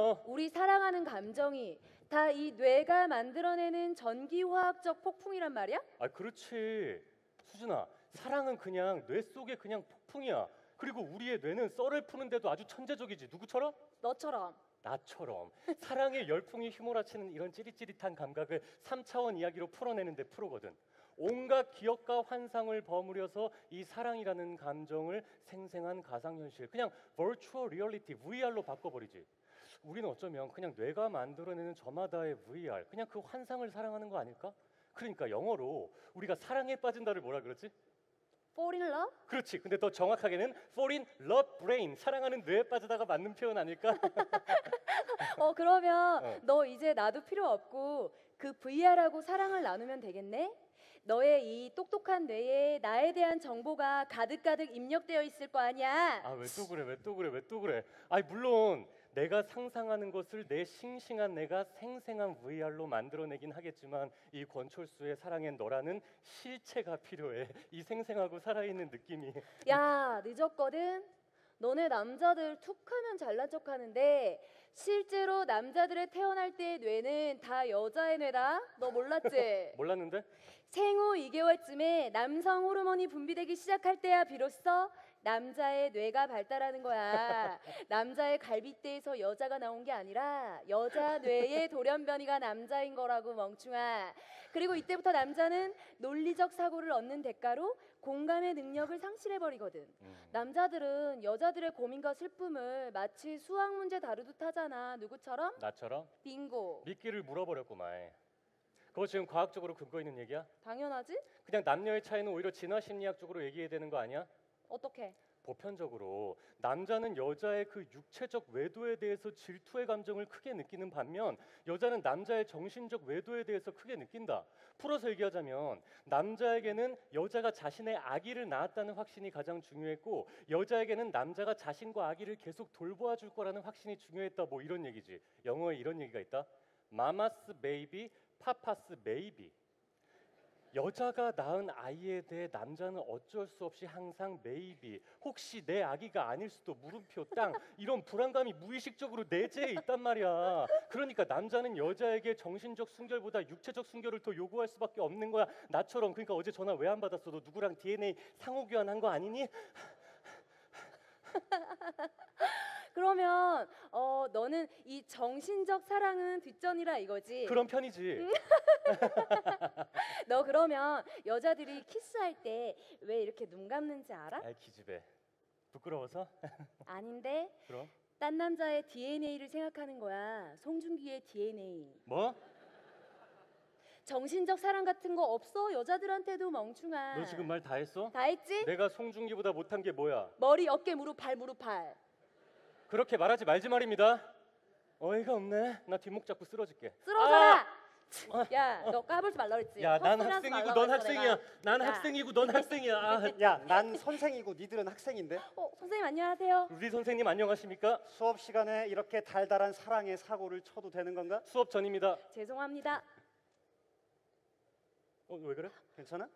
우리 사랑하는 감정이 다 이 뇌가 만들어내는 전기화학적 폭풍이란 말이야? 아, 그렇지. 수진아, 사랑은 그냥 뇌 속에 그냥 폭풍이야. 그리고 우리의 뇌는 썰을 푸는데도 아주 천재적이지. 누구처럼? 너처럼. 나처럼. 사랑의 열풍이 휘몰아치는 이런 찌릿찌릿한 감각을 3차원 이야기로 풀어내는데 프로거든. 온갖 기억과 환상을 버무려서 이 사랑이라는 감정을 생생한 가상현실, 그냥 virtual reality, VR로 바꿔버리지. 우리는 어쩌면 그냥 뇌가 만들어내는 저마다의 VR, 그냥 그 환상을 사랑하는 거 아닐까? 그러니까 영어로 우리가 사랑에 빠진다를 뭐라 그러지? Fall in love? 그렇지. 근데 더 정확하게는 fall in love brain, 사랑하는 뇌에 빠지다가 맞는 표현 아닐까? 그러면 너 이제 나도 필요 없고 그 VR하고 사랑을 나누면 되겠네? 너의 이 똑똑한 뇌에 나에 대한 정보가 가득가득 입력되어 있을 거 아니야? 아, 왜 또 그래? 왜 또 그래? 왜 또 그래? 아니, 물론 내가 상상하는 것을 내 싱싱한 내가 생생한 VR로 만들어내긴 하겠지만 이 권철수의 사랑엔 너라는 실체가 필요해. 이 생생하고 살아있는 느낌이. 야, 늦었거든? 너네 남자들 툭하면 잘난 척하는데 실제로 남자들의 태어날 때의 뇌는 다 여자의 뇌다? 너 몰랐지? 몰랐는데? 생후 2개월쯤에 남성 호르몬이 분비되기 시작할 때야 비로소 남자의 뇌가 발달하는 거야. 남자의 갈비뼈에서 여자가 나온 게 아니라 여자 뇌의 돌연변이가 남자인 거라고, 멍충아. 그리고 이때부터 남자는 논리적 사고를 얻는 대가로 공감의 능력을 상실해버리거든. 남자들은 여자들의 고민과 슬픔을 마치 수학 문제 다루듯 하잖아. 누구처럼? 나처럼? 빙고. 미끼를 물어버렸구만. 그거 지금 과학적으로 근거 있는 얘기야? 당연하지? 그냥 남녀의 차이는 오히려 진화 심리학적으로 얘기해야 되는 거 아니야? 어떻게? 보편적으로 남자는 여자의 그 육체적 외도에 대해서 질투의 감정을 크게 느끼는 반면 여자는 남자의 정신적 외도에 대해서 크게 느낀다. 풀어서 얘기하자면 남자에게는 여자가 자신의 아기를 낳았다는 확신이 가장 중요했고 여자에게는 남자가 자신과 아기를 계속 돌보아 줄 거라는 확신이 중요했다. 뭐 이런 얘기지. 영어에 이런 얘기가 있다. 마마스 베이비, 파파스 메이비. 여자가 낳은 아이에 대해 남자는 어쩔 수 없이 항상 maybe, 혹시 내 아기가 아닐 수도, 물음표 땅, 이런 불안감이 무의식적으로 내재해 있단 말이야. 그러니까 남자는 여자에게 정신적 순결보다 육체적 순결을 더 요구할 수밖에 없는 거야. 나처럼. 그러니까 어제 전화 왜 안 받았어? 너 누구랑 DNA 상호 교환한 거 아니니? 그러면 너는 이 정신적 사랑은 뒷전이라 이거지? 그런 편이지. 너 그러면 여자들이 키스할 때 왜 이렇게 눈 감는지 알아? 아이, 기집애. 부끄러워서? 아닌데 그럼? 딴 남자의 DNA를 생각하는 거야. 송중기의 DNA. 뭐? 정신적 사랑 같은 거 없어? 여자들한테도, 멍충아. 너 지금 말 다 했어? 다 했지? 내가 송중기보다 못한 게 뭐야? 머리, 어깨, 무릎, 발, 무릎, 발. 그렇게 말하지 말지 말입니다. 어이가 없네. 나 뒷목 잡고 쓰러질게. 쓰러져라! 야, 너 까불지 말라 그랬지? 야, 난 헛소리 하지 학생이고 말라고 넌 했어, 학생이야. 내가. 난 야. 학생이고 넌 학생이야. 아, 야, 난 선생이고 니들은 학생인데? 선생님 안녕하세요. 우리 선생님 안녕하십니까? 수업 시간에 이렇게 달달한 사랑의 사고를 쳐도 되는 건가? 수업 전입니다. 죄송합니다. 왜 그래? 괜찮아?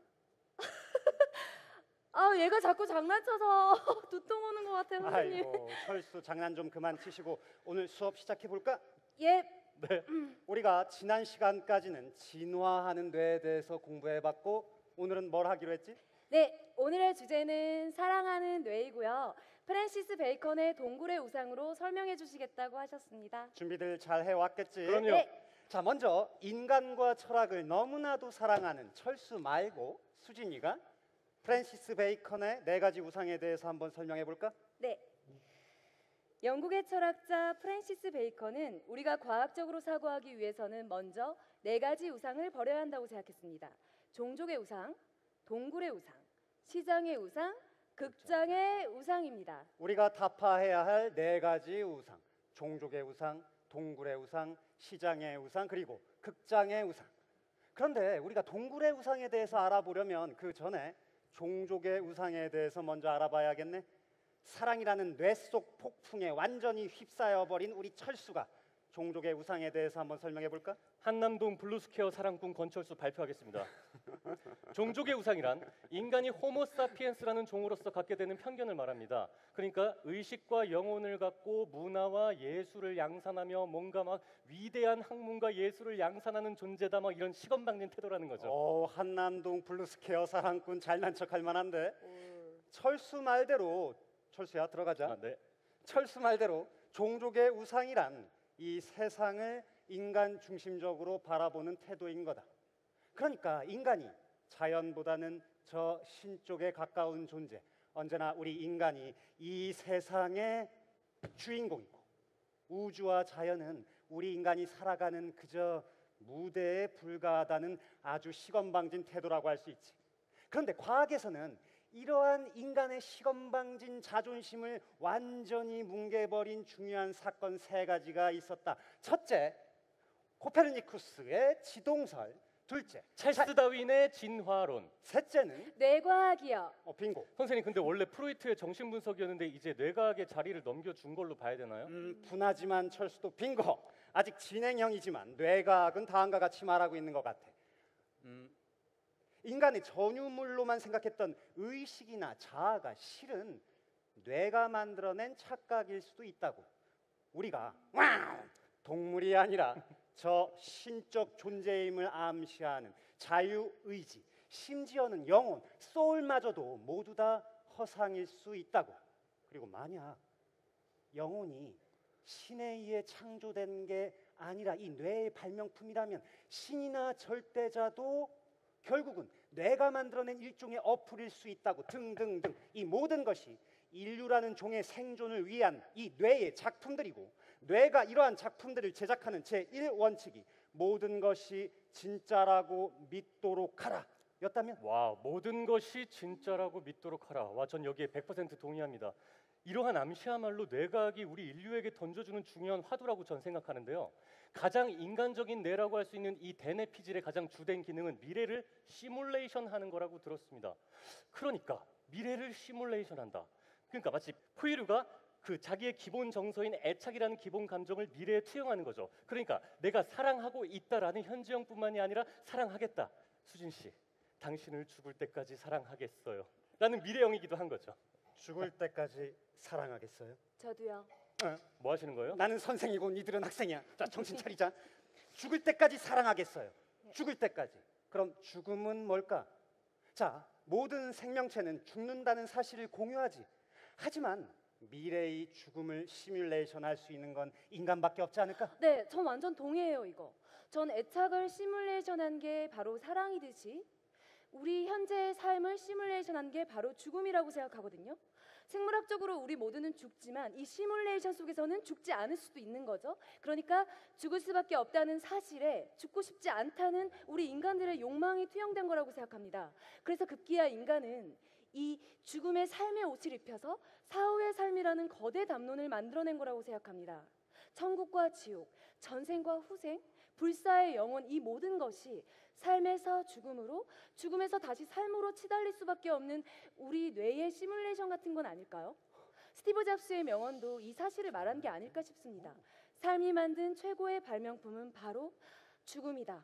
아, 얘가 자꾸 장난쳐서 두통 오는 것 같아요, 선생님. 아이고, 철수 장난 좀 그만 치시고 오늘 수업 시작해 볼까? 예. 네. 우리가 지난 시간까지는 진화하는 뇌에 대해서 공부해봤고 오늘은 뭘 하기로 했지? 네, 오늘의 주제는 사랑하는 뇌이고요. 프랜시스 베이컨의 동굴의 우상으로 설명해 주시겠다고 하셨습니다. 준비들 잘 해왔겠지? 그럼요. 네. 자, 먼저 인간과 철학을 너무나도 사랑하는 철수 말고 수진이가 프랜시스 베이컨의 4가지 우상에 대해서 한번 설명해 볼까? 네. 영국의 철학자 프랜시스 베이컨은 우리가 과학적으로 사고하기 위해서는 먼저 4가지 우상을 버려야 한다고 생각했습니다. 종족의 우상, 동굴의 우상, 시장의 우상, 극장의 우상입니다. 우리가 타파해야 할 4가지 우상, 종족의 우상, 동굴의 우상, 시장의 우상, 그리고 극장의 우상. 그런데 우리가 동굴의 우상에 대해서 알아보려면 그 전에 종족의 우상에 대해서 먼저 알아봐야겠네. 사랑이라는 뇌 속 폭풍에 완전히 휩싸여 버린 우리 철수가 종족의 우상에 대해서 한번 설명해 볼까? 한남동 블루스퀘어 사랑꾼 권철수 발표하겠습니다. 종족의 우상이란 인간이 호모사피엔스라는 종으로서 갖게 되는 편견을 말합니다. 그러니까 의식과 영혼을 갖고 문화와 예술을 양산하며 뭔가 막 위대한 학문과 예술을 양산하는 존재다, 막 이런 시건방진 태도라는 거죠. 한남동 블루스퀘어 사랑꾼 잘난 척할 만한데. 철수 말대로, 철수야 들어가자. 아, 네. 철수 말대로 종족의 우상이란 이 세상을 인간 중심적으로 바라보는 태도인 거다. 그러니까 인간이 자연보다는 저 신 쪽에 가까운 존재, 언제나 우리 인간이 이 세상의 주인공이고, 우주와 자연은 우리 인간이 살아가는 그저 무대에 불과하다는 아주 시건방진 태도라고 할 수 있지. 그런데 과학에서는 이러한 인간의 시건방진 자존심을 완전히 뭉개버린 중요한 사건 세 가지가 있었다. 첫째, 코페르니쿠스의 지동설. 둘째, 찰스 다윈의 진화론. 셋째는 뇌과학이요. 빙고. 선생님, 근데 원래 프로이트의 정신분석이었는데 이제 뇌과학의 자리를 넘겨준 걸로 봐야 되나요? 분하지만 철수도 빙고. 아직 진행형이지만 뇌과학은 다음과 같이 말하고 있는 것 같아. 인간의 전유물로만 생각했던 의식이나 자아가 실은 뇌가 만들어낸 착각일 수도 있다고. 우리가 동물이 아니라 저 신적 존재임을 암시하는 자유의지, 심지어는 영혼, 소울마저도 모두 다 허상일 수 있다고. 그리고 만약 영혼이 신에 의해 창조된 게 아니라 이 뇌의 발명품이라면 신이나 절대자도 결국은 뇌가 만들어낸 일종의 어플일 수 있다고. 등등등. 이 모든 것이 인류라는 종의 생존을 위한 이 뇌의 작품들이고, 뇌가 이러한 작품들을 제작하는 제1원칙이 모든 것이 진짜라고 믿도록 하라 였다면? 와, 모든 것이 진짜라고 믿도록 하라. 와, 전 여기에 100% 동의합니다. 이러한 암시야말로 뇌과학이 우리 인류에게 던져주는 중요한 화두라고 전 생각하는데요. 가장 인간적인 뇌라고 할 수 있는 이 대뇌 피질의 가장 주된 기능은 미래를 시뮬레이션하는 거라고 들었습니다. 그러니까 미래를 시뮬레이션한다. 그러니까 마치 포유류가 그 자기의 기본 정서인 애착이라는 기본 감정을 미래에 투영하는 거죠. 그러니까 내가 사랑하고 있다라는 현지형뿐만이 아니라 사랑하겠다. 수진 씨, 당신을 죽을 때까지 사랑하겠어요. 라는 미래형이기도 한 거죠. 죽을 때까지 사랑하겠어요? 저도요. 뭐 하시는 거예요? 나는 선생이고 니들은 학생이야. 자, 정신 차리자. 죽을 때까지 사랑하겠어요. 죽을 때까지. 그럼 죽음은 뭘까? 자, 모든 생명체는 죽는다는 사실을 공유하지. 하지만 미래의 죽음을 시뮬레이션할 수 있는 건 인간밖에 없지 않을까? 네, 전 완전 동의해요, 이거. 전 애착을 시뮬레이션한 게 바로 사랑이듯이 우리 현재의 삶을 시뮬레이션한 게 바로 죽음이라고 생각하거든요. 생물학적으로 우리 모두는 죽지만 이 시뮬레이션 속에서는 죽지 않을 수도 있는 거죠. 그러니까 죽을 수밖에 없다는 사실에 죽고 싶지 않다는 우리 인간들의 욕망이 투영된 거라고 생각합니다. 그래서 급기야 인간은 이 죽음의 삶의 옷을 입혀서 사후의 삶이라는 거대 담론을 만들어낸 거라고 생각합니다. 천국과 지옥, 전생과 후생, 불사의 영혼, 이 모든 것이 삶에서 죽음으로, 죽음에서 다시 삶으로 치달릴 수밖에 없는 우리 뇌의 시뮬레이션 같은 건 아닐까요? 스티브 잡스의 명언도 이 사실을 말한 게 아닐까 싶습니다. 삶이 만든 최고의 발명품은 바로 죽음이다.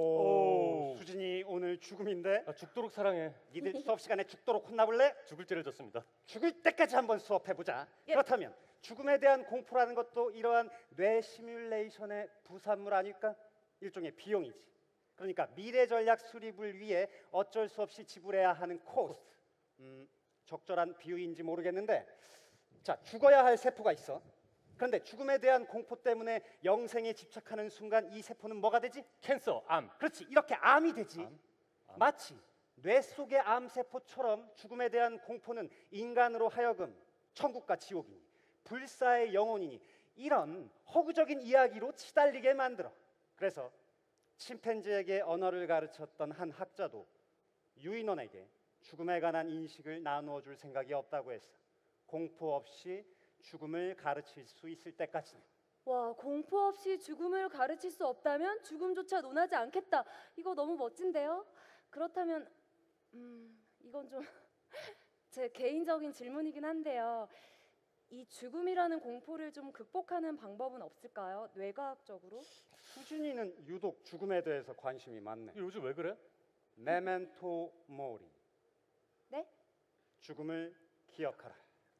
오, 수진이 오늘 죽음인데? 죽도록 사랑해. 니들 수업 시간에 죽도록 혼나볼래? 죽을 죄를 졌습니다. 죽을 때까지 한번 수업해보자. 예. 그렇다면 죽음에 대한 공포라는 것도 이러한 뇌 시뮬레이션의 부산물 아닐까? 일종의 비용이지. 그러니까 미래 전략 수립을 위해 어쩔 수 없이 지불해야 하는 코스트. 적절한 비유인지 모르겠는데, 자, 죽어야 할 세포가 있어. 그런데 죽음에 대한 공포 때문에 영생에 집착하는 순간 이 세포는 뭐가 되지? 캔서, 암. 그렇지, 이렇게 암이 되지. 암. 마치 뇌 속의 암세포처럼 죽음에 대한 공포는 인간으로 하여금 천국과 지옥이니 불사의 영혼이니 이런 허구적인 이야기로 치달리게 만들어. 그래서 침팬지에게 언어를 가르쳤던 한 학자도 유인원에게 죽음에 관한 인식을 나누어 줄 생각이 없다고 했어. 공포 없이 죽음을 가르칠 수 있을 때까지는. 와, 공포 없이 죽음을 가르칠 수 없다면 죽음조차 논하지 않겠다. 이거 너무 멋진데요? 그렇다면 이건 좀 제 개인적인 질문이긴 한데요. 이 죽음이라는 공포를 좀 극복하는 방법은 없을까요? 뇌과학적으로? 수진이는 유독 죽음에 대해서 관심이 많네. 요즘 왜 그래? 메멘토 모리. 네? 죽음을 기억하라.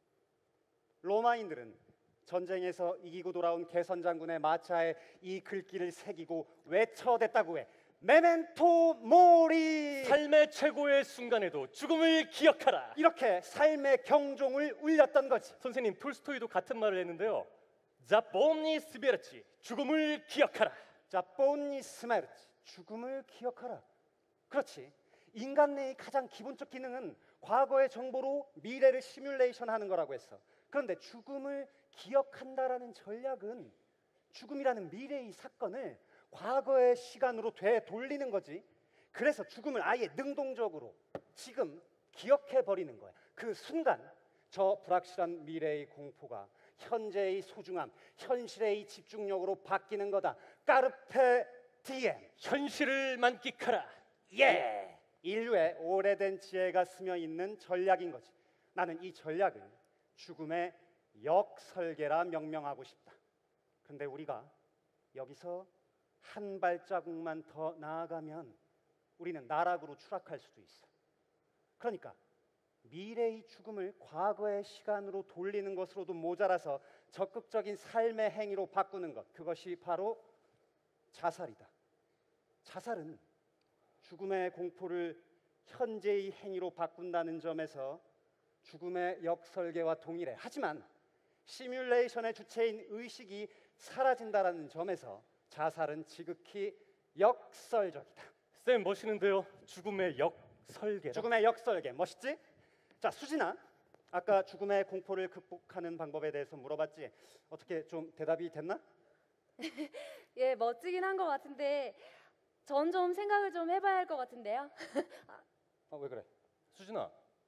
로마인들은 전쟁에서 이기고 돌아온 개선 장군의 마차에 이 글귀를 새기고 외쳐댔다고 해. 메멘토 모리. 삶의 최고의 순간에도 죽음을 기억하라. 이렇게 삶의 경종을 울렸던 거지. 선생님 톨스토이도 같은 말을 했는데요. 자본니 스베르치 죽음을 기억하라. 자본니 스메르치 죽음을 기억하라. 그렇지. 인간 뇌의 가장 기본적 기능은 과거의 정보로 미래를 시뮬레이션하는 거라고 했어. 그런데 죽음을 기억한다라는 전략은 죽음이라는 미래의 사건을 과거의 시간으로 되돌리는 거지. 그래서 죽음을 아예 능동적으로 지금 기억해 버리는 거야. 그 순간 저 불확실한 미래의 공포가 현재의 소중함, 현실의 집중력으로 바뀌는 거다. 까르페 디엠. 현실을 만끽하라. 예. 인류의 오래된 지혜가 스며 있는 전략인 거지. 나는 이 전략을 죽음의 역설계라 명명하고 싶다. 근데 우리가 여기서 한 발자국만 더 나아가면 우리는 나락으로 추락할 수도 있어. 그러니까 미래의 죽음을 과거의 시간으로 돌리는 것으로도 모자라서 적극적인 삶의 행위로 바꾸는 것, 그것이 바로 자살이다. 자살은 죽음의 공포를 현재의 행위로 바꾼다는 점에서 죽음의 역설계와 동일해. 하지만 시뮬레이션의 주체인 의식이 사라진다는 점에서 자살은 지극히 역설적이다. 쌤 멋있는데요. 죽음의 역설계. 죽음의 역설계 멋있지? 자, 수진아, 아까 죽음의 공포를 극복하는 방법에 대해서 물어봤지? 어떻게 좀 대답이 됐나? 예, 멋지긴 한 것 같은데 전 좀 생각을 좀 해봐야 할 것 같은데요. 왜 그래? 수진아.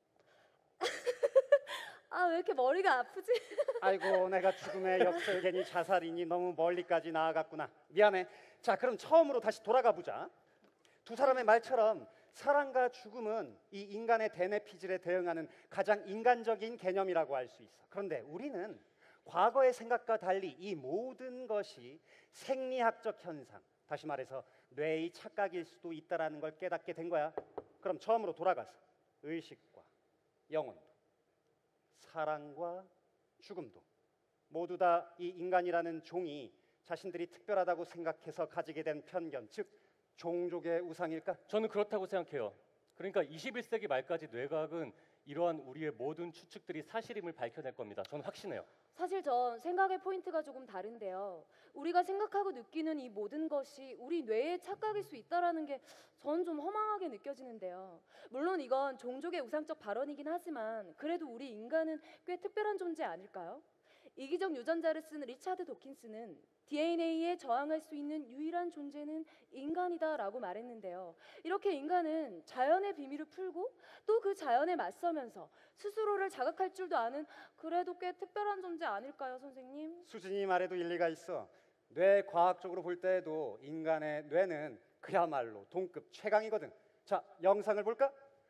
아, 왜 이렇게 머리가 아프지? 아이고, 내가 죽음의 역설계니 자살이니 너무 멀리까지 나아갔구나. 미안해. 자, 그럼 처음으로 다시 돌아가 보자. 두 사람의 말처럼 사랑과 죽음은 이 인간의 대뇌피질에 대응하는 가장 인간적인 개념이라고 할 수 있어. 그런데 우리는 과거의 생각과 달리 이 모든 것이 생리학적 현상, 다시 말해서 뇌의 착각일 수도 있다는 걸 깨닫게 된 거야. 그럼 처음으로 돌아가서 의식과 영혼도, 사랑과 죽음도 모두 다 이 인간이라는 종이 자신들이 특별하다고 생각해서 가지게 된 편견, 즉 종족의 우상일까? 저는 그렇다고 생각해요. 그러니까 21세기 말까지 뇌과학은 이러한 우리의 모든 추측들이 사실임을 밝혀낼 겁니다. 저는 확신해요. 사실 전 생각의 포인트가 조금 다른데요. 우리가 생각하고 느끼는 이 모든 것이 우리 뇌의 착각일 수 있다라는 게 전 좀 허망하게 느껴지는데요. 물론 이건 종족의 우상적 발언이긴 하지만 그래도 우리 인간은 꽤 특별한 존재 아닐까요? 이기적 유전자를 쓴 리차드 도킨스는 DNA에 저항할 수 있는 유일한 존재는 인간이다라고 말했는데요. 이렇게 인간은 자연의 비밀을 풀고 또 그 자연에 맞서면서 스스로를 자각할 줄도 아는 그래도 꽤 특별한 존재 아닐까요, 선생님? 수진이 말에도 일리가 있어. 뇌 과학적으로 볼 때에도 인간의 뇌는 그야말로 동급 최강이거든. 자, 영상을 볼까?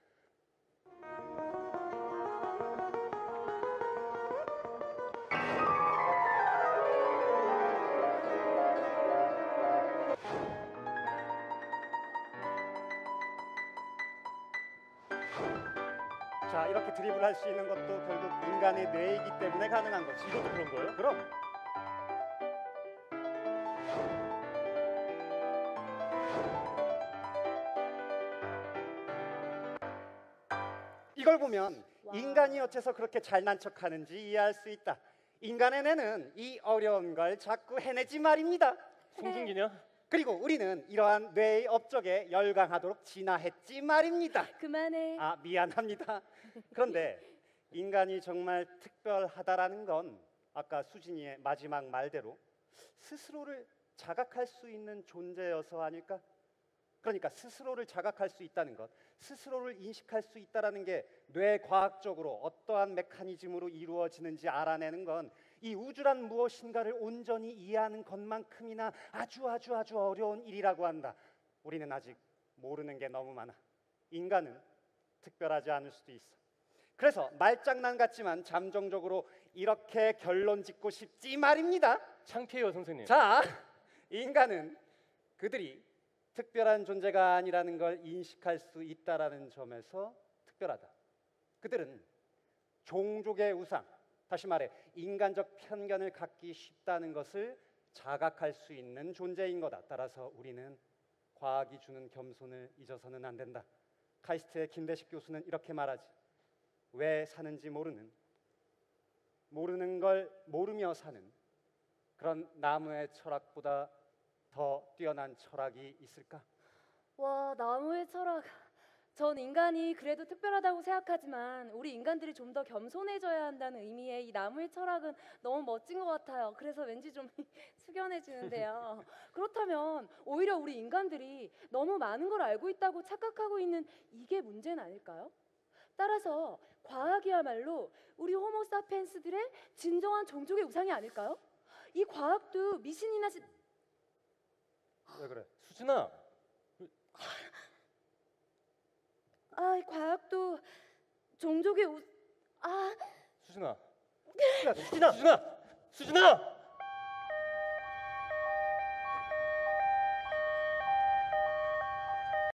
자, 이렇게 드리블할 수 있는 것도 결국 인간의 뇌이기 때문에 가능한 거지. 이것도 그런 거예요? 그럼 이걸 보면 와. 인간이 어째서 그렇게 잘난 척하는지 이해할 수 있다. 인간의 뇌는 이 어려운 걸 자꾸 해내지 말입니다. 송중기냐? 그리고 우리는 이러한 뇌의 업적에 열광하도록 진화했지 말입니다. 그만해. 아, 미안합니다. 그런데 인간이 정말 특별하다라는 건 아까 수진이의 마지막 말대로 스스로를 자각할 수 있는 존재여서 아닐까? 그러니까 스스로를 자각할 수 있다는 것, 스스로를 인식할 수 있다는 게 뇌과학적으로 어떠한 메커니즘으로 이루어지는지 알아내는 건 이 우주란 무엇인가를 온전히 이해하는 것만큼이나 아주 어려운 일이라고 한다. 우리는 아직 모르는 게 너무 많아. 인간은 특별하지 않을 수도 있어. 그래서 말장난 같지만 잠정적으로 이렇게 결론 짓고 싶지 말입니다. 창피해요, 선생님. 자, 인간은 그들이 특별한 존재가 아니라는 걸 인식할 수 있다라는 점에서 특별하다. 그들은 종족의 우상, 다시 말해 인간적 편견을 갖기 쉽다는 것을 자각할 수 있는 존재인 거다. 따라서 우리는 과학이 주는 겸손을 잊어서는 안 된다. 카이스트의 김대식 교수는 이렇게 말하지. 왜 사는지 모르는 걸 모르며 사는 그런 나무의 철학보다 더 뛰어난 철학이 있을까? 와, 나무의 철학. 전 인간이 그래도 특별하다고 생각하지만 우리 인간들이 좀 더 겸손해져야 한다는 의미의 이 나무의 철학은 너무 멋진 것 같아요. 그래서 왠지 좀 숙연해지는데요. 그렇다면 오히려 우리 인간들이 너무 많은 걸 알고 있다고 착각하고 있는 이게 문제는 아닐까요? 따라서 과학이야말로 우리 호모 사피엔스들의 진정한 종족의 우상이 아닐까요? 이 과학도 미신이나 왜 그래? 수진아, 이 과학도 종족의 수진아, 수진아, 수진아, 수진아!